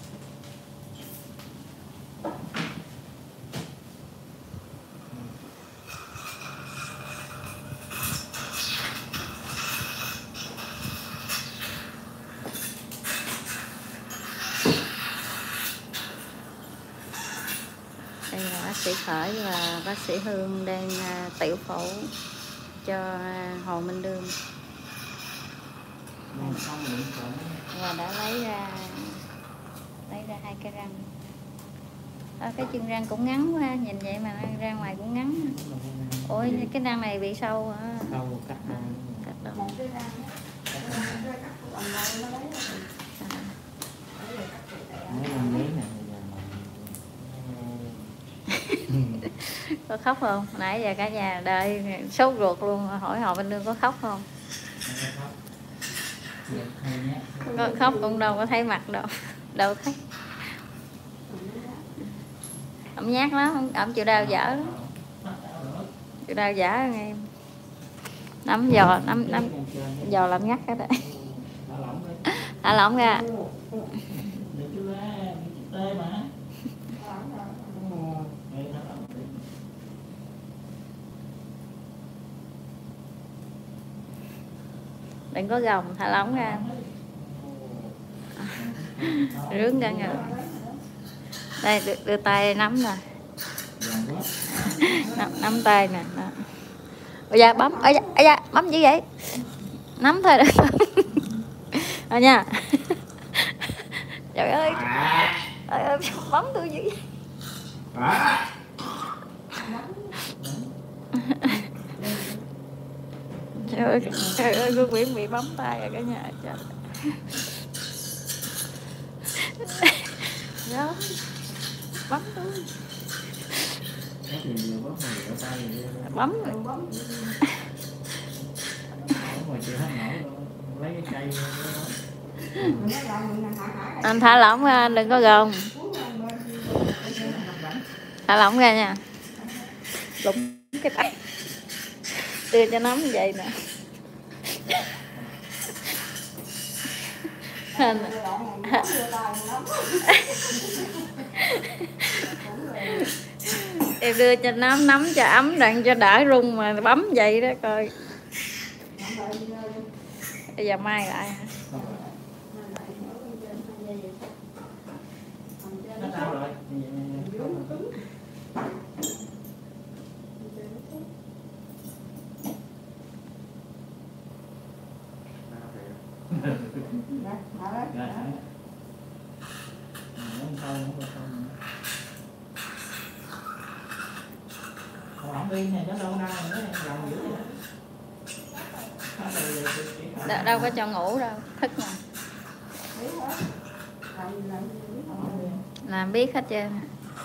Đây là bác sĩ Khởi và bác sĩ Hương đang tiểu phẫu cho Hồ Minh Đương. Và đã lấy ra lấy ra hai cái răng. Đó, cái chân răng cũng ngắn quá, nhìn vậy mà ra ngoài cũng ngắn. Ôi cái răng này bị sâu hả? Sâu cắt đâu. Cắt đâu. Mấy con miếng này có khóc không? Nãy giờ cả nhà đợi sốt ruột luôn, hỏi Hồ Minh Đương có khóc không? Có khóc cũng đâu có thấy mặt đâu, đâu thấy. Ông nhát lắm, ông chịu đau dở lắm, chịu đau dở nghe em. Nắm giò, nắm nắm giò làm ngắt cái đấy. Thả lỏng ra. Đừng có gồng, thả lỏng ra. Rướn ra ngờ. Đây, đưa, đưa tay nắm nè. Nắm, nắm tay nè. Ôi da, bấm, ôi da, ôi da, bấm gì vậy? Nắm thôi được. Rồi nha. Trời ơi. Trời ơi, bấm tôi dữ vậy. Trời ơi, trời ơi, cô Nguyễn bị bấm tay rồi cả nhà. Trời. Đó. Bấm tôi. Bấm anh thả lỏng ra, anh đừng có gồng. Thả lỏng ra nha. Lụng cái tay. Đưa cho nắm vậy nè. Em đưa cho nắm nắm cho ấm đặng cho đỡ rung mà bấm vậy đó coi. Bây giờ mai lại hả? Đâu, đâu có cho ngủ đâu, thức mà. Làm biết hết trơn.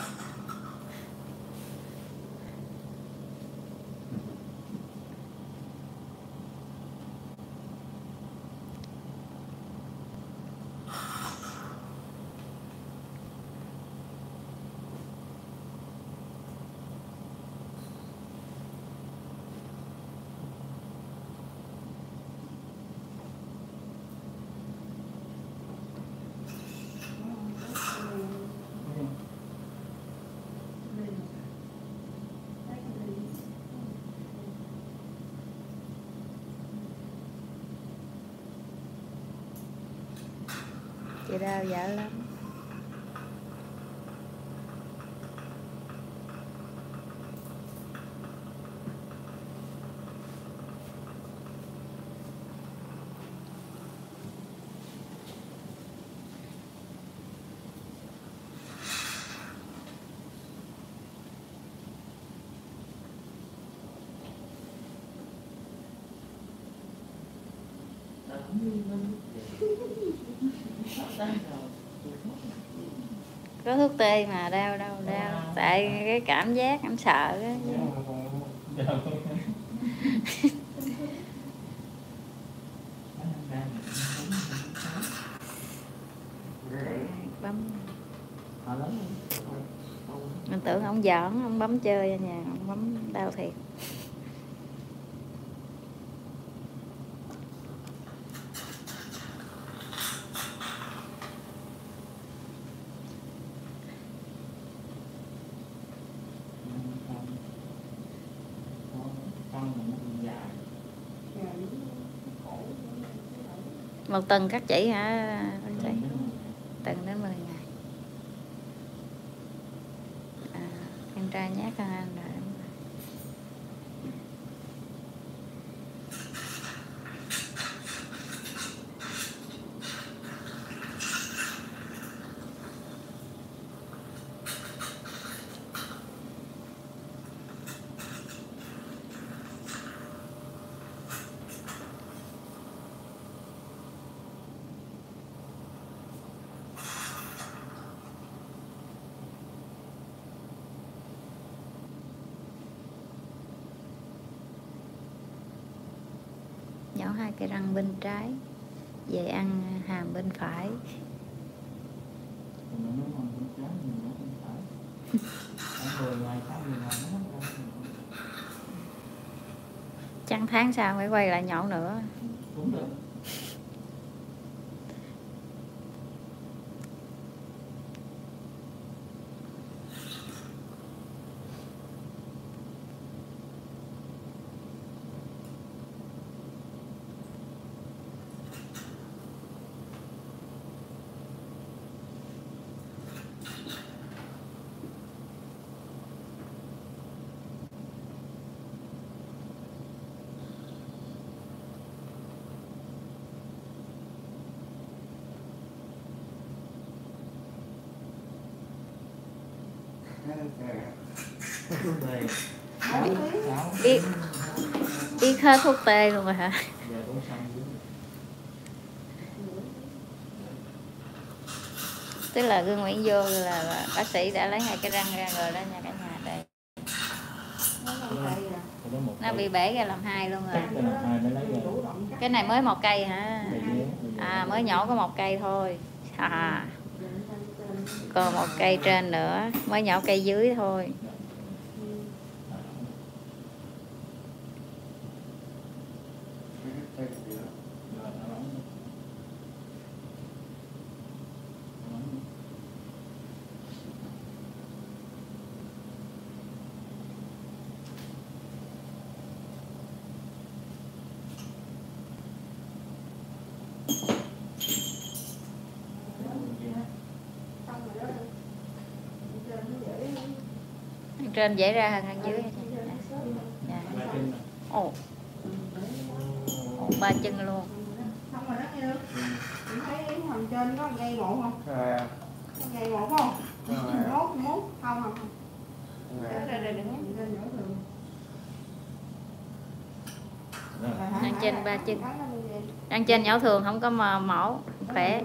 Chị đau dở lắm. Có thuốc tê mà đau đâu đau, tại cái cảm giác em sợ đó. Bấm. Mình tưởng ông giỡn, ông bấm chơi ở nhà, ông bấm đau thiệt. Một tuần cắt chỉ hả? Tuần đến mười ngày. À, em trai nhát hơn anh rồi. Nhổ hai cái răng bên trái, về ăn hàm bên phải. Chẳng tháng sau phải quay lại nhậu nữa. Cũng được. Biết biết hết thuốc tê luôn rồi hả? Tức là Gương Nguyễn vô là, là bác sĩ đã lấy hai cái răng ra rồi đó nha cả nhà. Đây nó bị bể ra làm hai luôn rồi. Cái này mới một cây hả? À mới nhổ có một cây thôi à. Còn một cây trên nữa, mới nhổ cây dưới thôi. Trên dễ ra hơn hơn dưới. Dạ. Ồ. Ồ, ba chân luôn. Xong rồi đó nghe được. Chị thấy phần trên có dây bộ không? À. Dây bộ không? Mốt mốt không không. Rồi rồi đừng Đang trên ba chân. Đang trên nhổ thường không có mà mổ khỏe.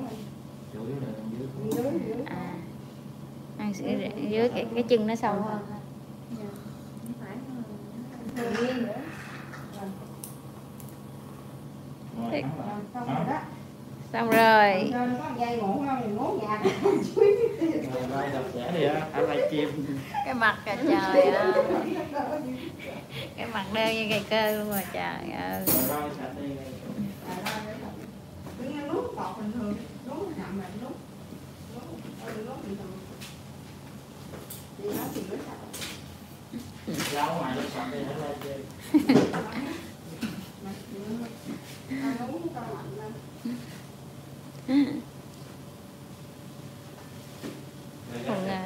À. Đang dưới cái, cái chân nó sâu hơn. Thiệt. Xong rồi. Cái mặt kìa trời ơi. Cái mặt đeo như cây cơ luôn rồi trời ơi. Ra ngoài nó sạch đi hết lên chơi. Còn à,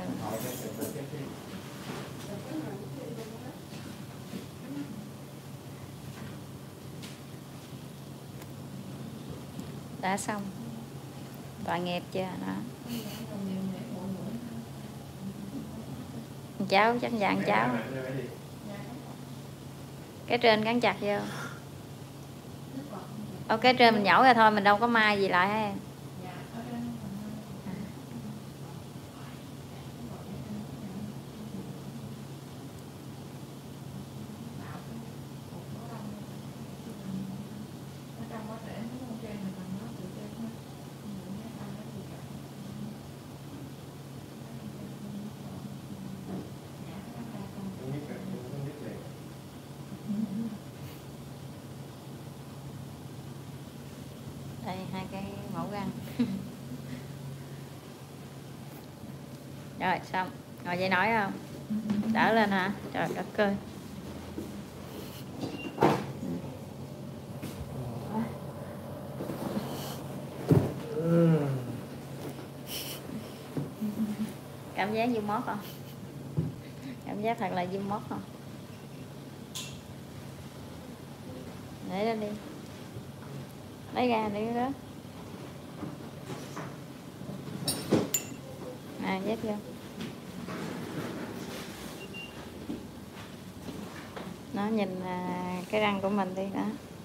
đã xong tội nghiệp chưa đó. Cháu chắc dạng cháu cái trên gắn chặt vô. Ở cái trên mình nhổ ra thôi, mình đâu có mai gì lại hả em? Đây hai cái mẫu răng. Rồi xong, ngồi dậy nói không? Đỡ lên hả? Trời đất ơi. Cảm giác như mót không? Cảm giác thật là như mót không? Để lên đi. Lấy ra đi đó. À dắt vô. Nó nhìn à, cái răng của mình đi đó.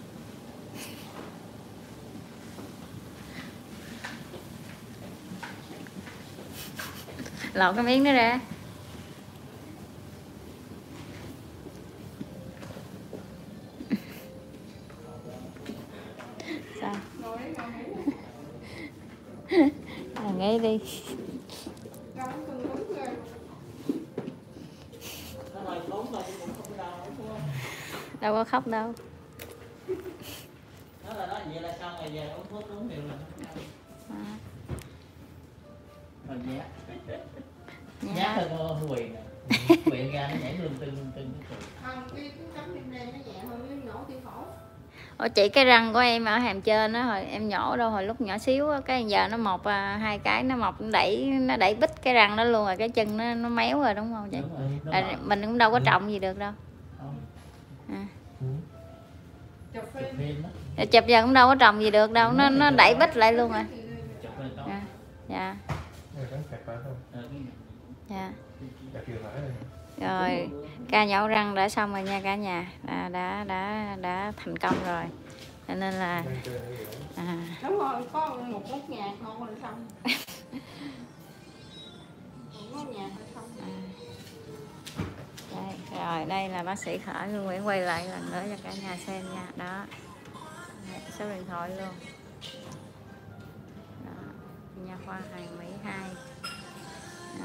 Lột cái miếng đó ra. Sao? À, nghe đi. Đâu có khóc đâu. Đó là đó vậy là xong rồi về uống thuốc uống nhiều là À. rồi nhát Dạ. nhát hơn con Huyền nè. Huyền ra nó nhảy lưng tưng lưng tưng Không, cái cái tấm viêm đen nó nhẹ hơn cái nhổ tiêu phổi. Ủa chị, cái răng của em ở hàm trên đó hồi em nhổ đâu hồi lúc nhỏ xíu á, cái giờ nó mọc à, hai cái nó mọc nó đẩy nó đẩy bít cái răng đó luôn rồi, cái chân nó nó méo rồi đúng không chị? đúng rồi, đúng À, rồi. mình cũng đâu có trồng gì được đâu. Không. À. Chụp Chụp phim. phim đó. Chụp giờ cũng đâu có trồng gì được đâu, nó nó đẩy bít lại luôn rồi. Chụp lên tốt. À. Dạ. Rồi cắn kẹp phải không? Ờ, cái này. Dạ. Kẹp vừa phải rồi. Rồi ca nhổ răng đã xong rồi nha cả nhà, đã đã đã, đã thành công rồi, cho nên là à, Đúng rồi, có một nút nhạc thôi là xong. Một nút nhạc là xong. à. Đây, rồi đây là bác sĩ Khởi Nguyễn, quay lại lần nữa cho cả nhà xem nha. Đó, số điện thoại luôn đó, nha khoa Hàng Mỹ hai đó.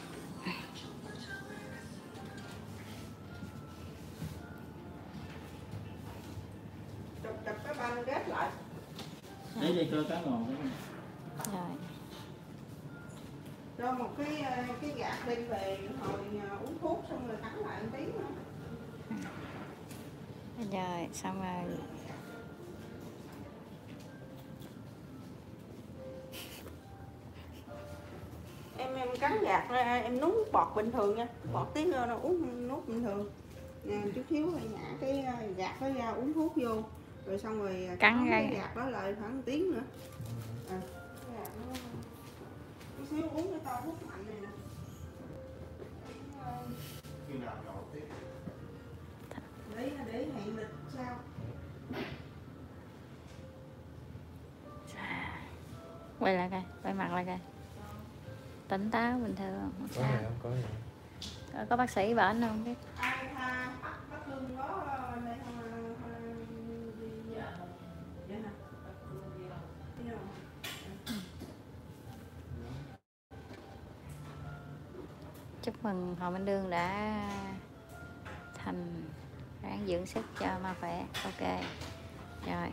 Chụp chụp cái băng ghép lại. Để đi cho cá ngòn đó. Rồi. Cho một cái cái gạt đem về hồi uống thuốc xong rồi cắn lại một tí nữa. Rồi xong rồi. Em em cắn gạt ra em nuốt bọt bình thường nha, bọt tí nữa nó uống nuốt bình thường. Nè chút xíu rồi nhả cái gạt đó ra uống thuốc vô, rồi xong rồi Cắn cái ra. gạt đó lại khoảng một tiếng nữa. À, cái gạt nó chút xíu uống cái to thuốc mạnh này nè. Khi nào nhậu tiếp? Để để hẹn lịch sao? Quay lại coi, quay mặt lại coi, tỉnh táo bình thường không Có sao. gì không? Có gì không? Có, có bác sĩ bệnh không biết. Ai tha bắt bắt lương đó đây không? Dạ. Dạ hả? Đi đâu? Chúc mừng Hồ Minh Đương đã thành ráng dưỡng sức cho ma khỏe. Ok rồi,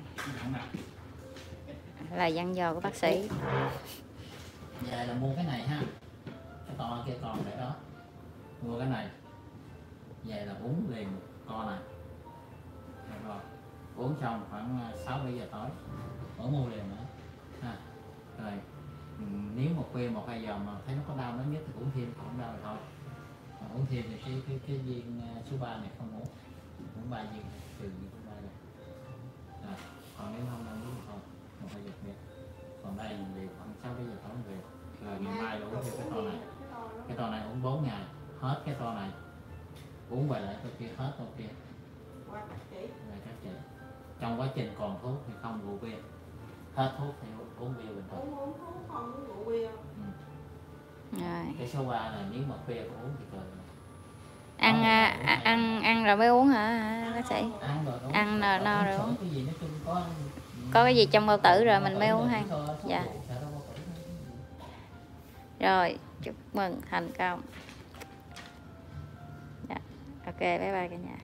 lời dặn dò của bác sĩ. Về là mua cái này ha, cái to kia còn để đó, mua cái này về là uống liền một con này rồi, uống xong khoảng sáu bảy giờ tối ở mua liền nữa ha. Rồi ừ, nếu một khuya một hai giờ mà thấy nó có đau nó nhất thì uống thêm, không đau thì thôi. Mà uống thêm thì cái cái cái viên số ba này không uống, uống ba viên trừ viên số ba này. À, còn nếu không đau uống thì thôi, một hai giờ về. Còn đây về khoảng sáu bảy giờ tối về. Rồi ngày mai là uống thêm cái to này, cái to này uống bốn ngày hết cái to này, uống về lại cái kia hết cái kia. Rồi các chị, trong quá trình còn thuốc thì không rượu bia, hết thuốc thì uống bia bình thường. Uống uống thuốc không uống rượu bia. Ừ. Rồi. Cái số ba này nếu mà khuya có uống thì cười. Ăn à, ăn ăn rồi mới uống hả, hả bác sĩ? Ăn rồi uống. Ăn no, no rồi uống. Cái gì nói chung có Có cái gì trong bao tử rồi mình mới uống ha. Dạ. Rồi, chúc mừng thành công. Dạ. Ok, bye bye cả nhà.